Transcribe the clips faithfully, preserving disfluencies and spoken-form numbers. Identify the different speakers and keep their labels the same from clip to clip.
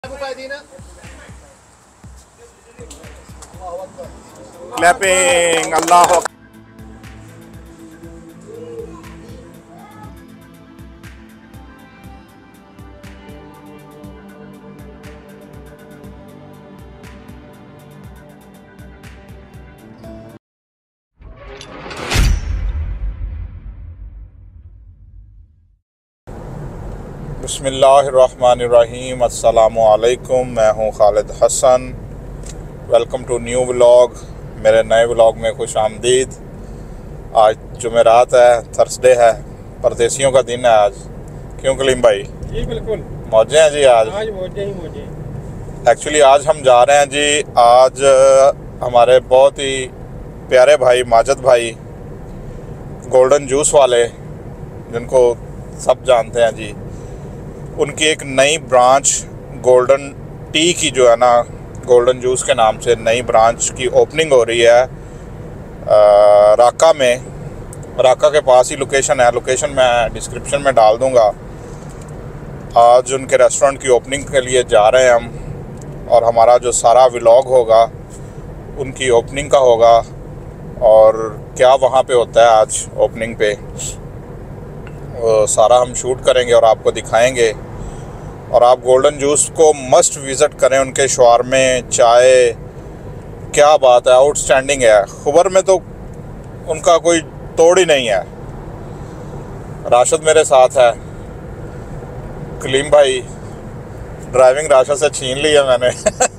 Speaker 1: Clapping अल्लाह। बिस्मिल्लाहिर्रहमानिर्रहीम। अस्सलामु अलैकुम। मैं हूं Khalid Hasan. Welcome to new vlog. मेरे नए व्लॉग में खुश आमदीद। आज जुमेरात है, थर्सडे है, परदेसियों का दिन है आज। क्यों कलीम भाई?
Speaker 2: जी बिल्कुल
Speaker 1: मौजे हैं जी आज।
Speaker 2: आज मौजे ही मौजे।
Speaker 1: एक्चुअली आज हम जा रहे हैं जी। आज हमारे बहुत ही प्यारे भाई माजिद भाई, गोल्डन जूस वाले, जिनको सब जानते हैं जी, उनकी एक नई ब्रांच गोल्डन टी की जो है ना, गोल्डन जूस के नाम से नई ब्रांच की ओपनिंग हो रही है आ, राका में। राका के पास ही लोकेशन है। लोकेशन मैं डिस्क्रिप्शन में डाल दूंगा। आज उनके रेस्टोरेंट की ओपनिंग के लिए जा रहे हैं हम, और हमारा जो सारा व्लॉग होगा उनकी ओपनिंग का होगा, और क्या वहाँ पे होता है आज ओपनिंग पे वो सारा हम शूट करेंगे और आपको दिखाएंगे। और आप गोल्डन जूस को मस्ट विज़िट करें। उनके शवारमे, चाय, क्या बात है, आउटस्टैंडिंग है। खबर में तो उनका कोई तोड़ ही नहीं है। राशिद मेरे साथ है। कलीम भाई, ड्राइविंग राशिद से छीन ली है मैंने।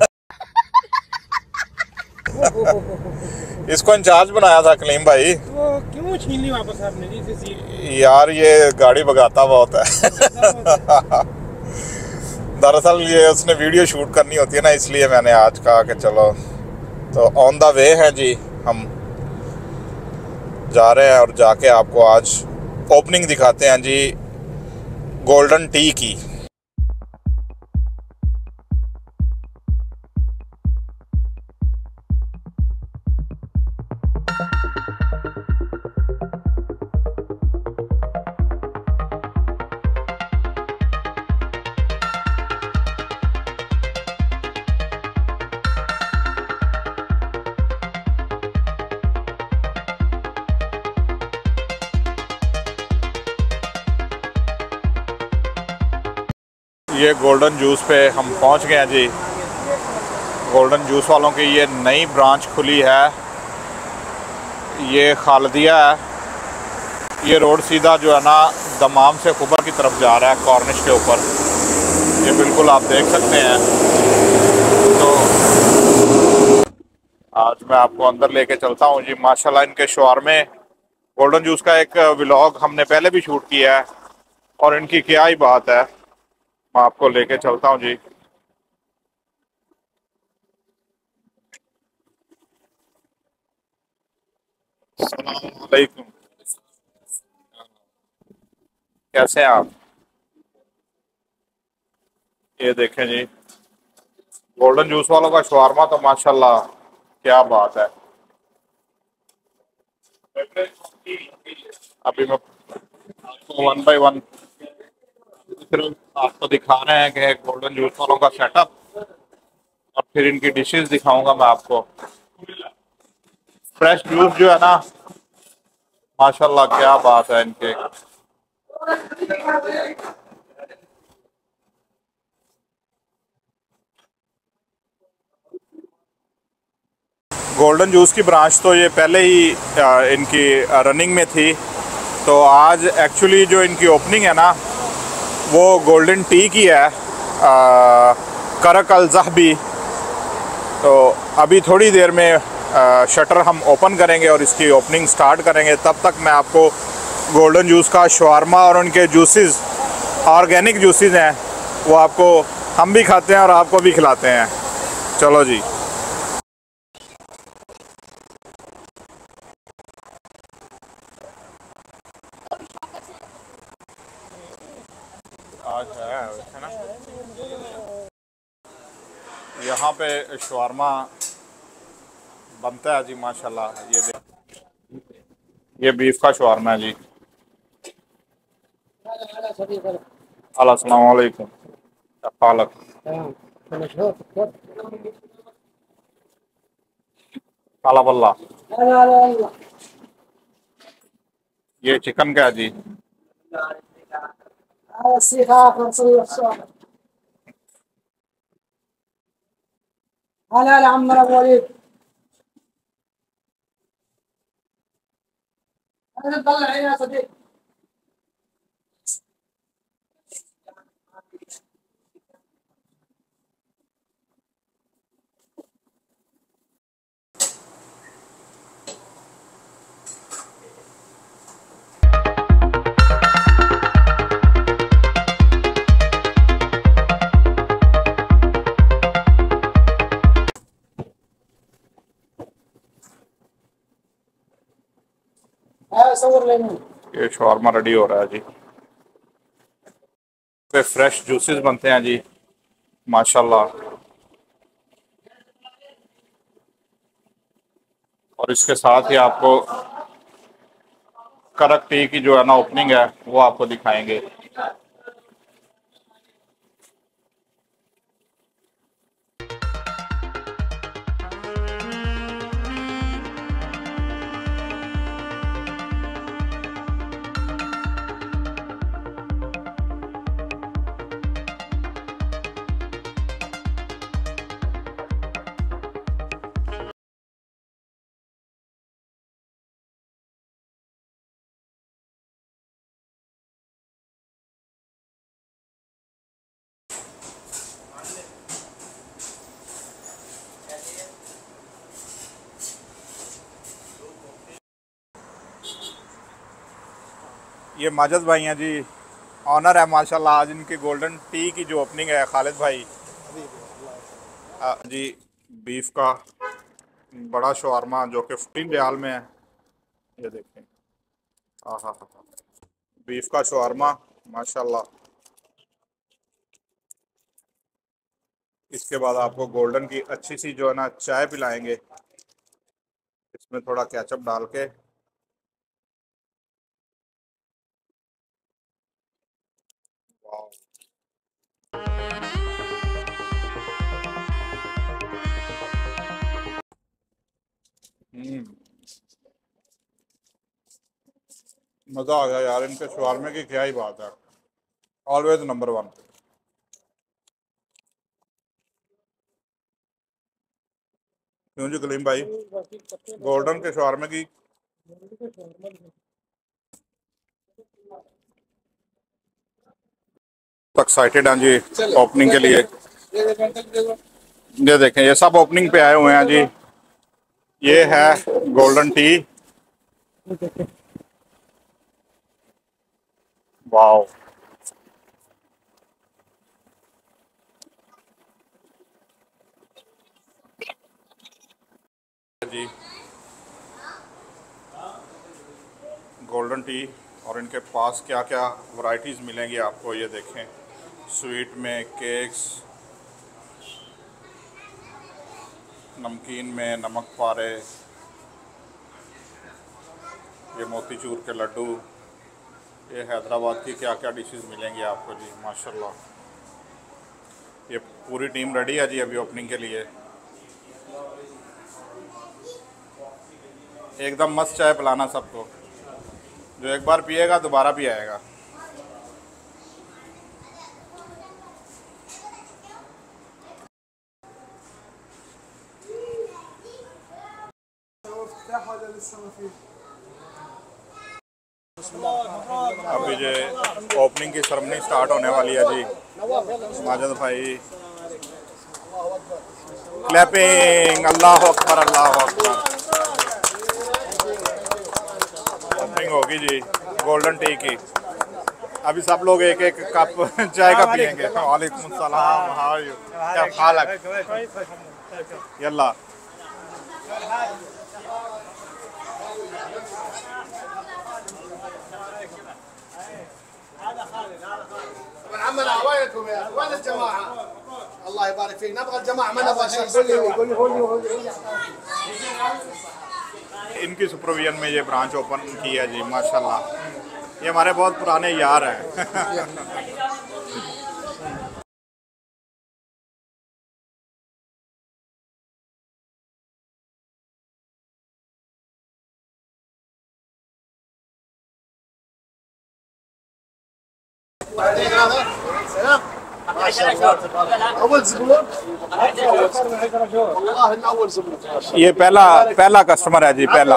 Speaker 1: इसको इंचार्ज बनाया था कलीम भाई।
Speaker 2: वो क्यों छीन ली वापस आपने जी इसे सीट?
Speaker 1: यार ये गाड़ी भगाता बहुत है। दरअसल ये उसने वीडियो शूट करनी होती है ना, इसलिए मैंने आज कहा कि चलो। तो ऑन द वे हैं जी, हम जा रहे हैं और जाके आपको आज ओपनिंग दिखाते हैं जी गोल्डन टी की। ये गोल्डन जूस पे हम पहुंच गए हैं जी। गोल्डन जूस वालों की ये नई ब्रांच खुली है। ये खालदिया है। ये रोड सीधा जो है ना दमाम से खुबर की तरफ जा रहा है, कॉर्निश के ऊपर। ये बिल्कुल आप देख सकते हैं। तो आज मैं आपको अंदर लेके चलता हूँ जी। माशाल्लाह इनके शवारमे, गोल्डन जूस का एक व्लॉग हमने पहले भी शूट किया है, और इनकी क्या ही बात है। मैं आपको लेके चलता हूँ जी। अस्सलाम वालेकुम। कैसे हैं आप? ये देखें जी, गोल्डन जूस वालों का शवारमा तो माशाल्लाह क्या बात है। अभी मैं आपको वन बाय वन आपको दिखा रहे हैं कि गोल्डन जूस वालों का सेटअप, और फिर इनकी डिशेस दिखाऊंगा मैं आपको। फ्रेश जूस जो है ना, माशाल्लाह क्या बात है इनके। गोल्डन जूस की ब्रांच तो ये पहले ही इनकी रनिंग में थी। तो आज एक्चुअली जो इनकी ओपनिंग है ना, वो गोल्डन टी की है, करक अल ज़हबी। तो अभी थोड़ी देर में आ, शटर हम ओपन करेंगे और इसकी ओपनिंग स्टार्ट करेंगे। तब तक मैं आपको गोल्डन जूस का शवारमा और उनके जूसेस, ऑर्गेनिक जूसेस हैं, वो आपको हम भी खाते हैं और आपको भी खिलाते हैं। चलो जी। आज है, है ना, यहाँ पे शवारमा बनता है जी माशाल्लाह। ये देख, ये बीफ का शवारमा है जी। अस्सलाम वालेकुम। पालक काला बल्ला। ये चिकन का है जी।
Speaker 3: هلا يا عم ابو وليد. انا تطلع عيني يا صديقي. हाँ صور लेनी।
Speaker 1: ये शॉर्मा रेडी हो रहा है जी। पे फ्रेश जूसेस बनते हैं जी, माशाल्लाह। और इसके साथ ही आपको करक टी की जो है ना ओपनिंग है वो आपको दिखाएंगे। ये माजिद भाई हैं जी, ऑनर है माशाल्लाह। आज इनकी गोल्डन टी की जो ओपनिंग है, खालिद भाई आ, जी। बीफ का बड़ा शवारमा जो कि फिफ्टीन रियाल में है, ये देखें। हाँ हाँ हाँ, बीफ का शवारमा माशाल्लाह। इसके बाद आपको गोल्डन की अच्छी सी जो है ना चाय पिलाएंगे, इसमें थोड़ा केचप डाल के। वाह। हम्म, मज़ा आ गया यार, इनके शवारमे की क्या ही बात है। Always number one. क्यों जी कलीम भाई, गोल्डन के शवारमे की एक्साइटेड हैं जी ओपनिंग के लिए। ये देखें, ये सब ओपनिंग पे आए हुए हैं जी। ये है गोल्डन टी। वाओ। जी गोल्डन टी, और इनके पास क्या क्या वैरायटीज़ मिलेंगी आपको, ये देखें। स्वीट में केक्स, नमकीन में नमक पारे, ये मोतीचूर के लड्डू, ये हैदराबाद की क्या क्या डिशेस मिलेंगी आपको जी, माशाल्लाह। ये पूरी टीम रेडी है जी अभी ओपनिंग के लिए। एकदम मस्त चाय पिलाना सबको, जो एक बार पिएगा दोबारा भी आएगा। अभी जो ओपनिंग की सेरेमनी स्टार्ट होने वाली है जी। माजिद भाई क्लैपिंग, अल्लाह अकबर अल्लाह अकबर। ओपनिंग होगी जी गोल्डन टी की। अभी सब लोग एक एक कप चाय का पियेंगे। वालेकुम सलाम, हाउ आर यू, क्या हाल है? यल्ला
Speaker 3: عمنا وينكم يا اخي؟ وين الجماعه؟ الله يبارك فيك، نبغى الجماعه ما نبغى شيء.
Speaker 1: इनकी सुपरविजन में ये ब्रांच ओपन की है जी, माशाल्लाह। ये हमारे बहुत पुराने यार हैं।
Speaker 3: اول زبون والله انه اول زبون.
Speaker 1: ये पहला पहला कस्टमर है जी, पहला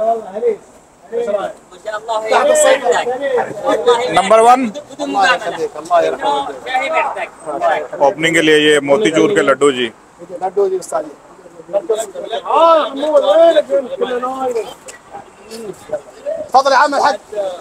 Speaker 1: नंबर वन।
Speaker 3: الله يخليك الله يرحمك.
Speaker 1: ओपनिंग के लिए ये मोतीचूर के लड्डू जी।
Speaker 3: लड्डू जी استاذ. اه محمود وينك كلنا نايم. تفضل يا عم الحاج.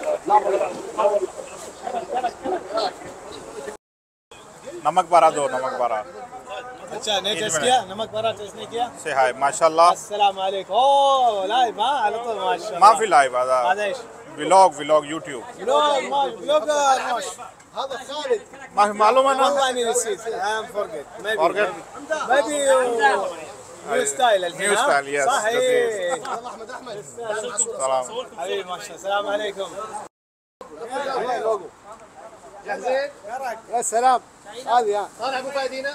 Speaker 1: नमक बारा दो, नमक बारा।
Speaker 4: अच्छा नहीं टेस्ट किया नमक भरा टेस्ट नहीं किया
Speaker 1: से हाय माशाल्लाह।
Speaker 4: अस्सलाम वालेकुम ओह लाइव हाँ على طول ما شاء الله
Speaker 1: ما في لايف هذا
Speaker 4: هذا ايش
Speaker 1: व्लॉग व्लॉग यूट्यूब
Speaker 4: بلوج ما بلوج ماش هذا خالد
Speaker 1: ما في मालूम है ना।
Speaker 4: والله اني نسيت ام فورجيت
Speaker 1: Forget.
Speaker 4: ميبي نيو ستايل الحين
Speaker 1: New style, yes.
Speaker 4: صحيح
Speaker 3: احمد احمد.
Speaker 1: سلام।
Speaker 4: حبيبي ما شاء الله السلام عليكم
Speaker 3: جاهزين؟
Speaker 4: يا سلام هذه ها
Speaker 3: طالع ابو فايدينا.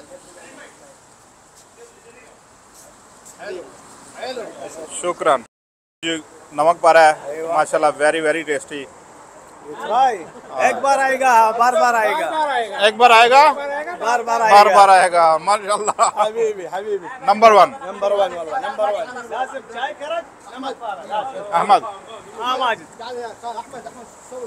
Speaker 3: حلو حلو.
Speaker 1: शुक्रान जी। नमक बारा है माशाल्लाह, वेरी वेरी टेस्टी।
Speaker 4: भाई एक बार आएगा बार बार आएगा
Speaker 1: एक बार आएगा
Speaker 4: बार बार
Speaker 1: बार
Speaker 4: आएगा
Speaker 1: बार आएगा माशाल्लाह।
Speaker 4: حبيبي حبيبي
Speaker 1: number one
Speaker 4: نمبر one والله نمبر one لازم شاي كرك نمك بارد لازم
Speaker 1: Ahmad.
Speaker 4: اه ماجد
Speaker 3: تعال يا تعال احمد احمد سوي.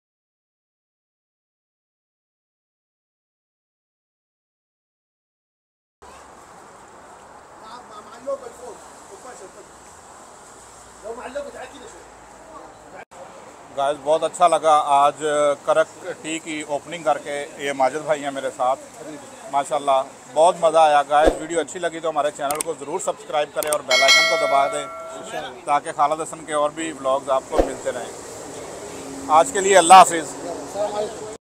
Speaker 3: مع مع اللوبه الفوق وفاشل لو مع اللوبه تعال كذا شوي.
Speaker 1: Guys बहुत अच्छा लगा आज करक टी की ओपनिंग करके। ये माजिद भाई हैं मेरे साथ माशाल्लाह, बहुत मज़ा आया। गाइस वीडियो अच्छी लगी तो हमारे चैनल को ज़रूर सब्सक्राइब करें और बेल आइकन को दबा दें ताकि खालिद हसन के और भी व्लॉग्स आपको मिलते रहें। आज के लिए अल्लाह हाफिज़।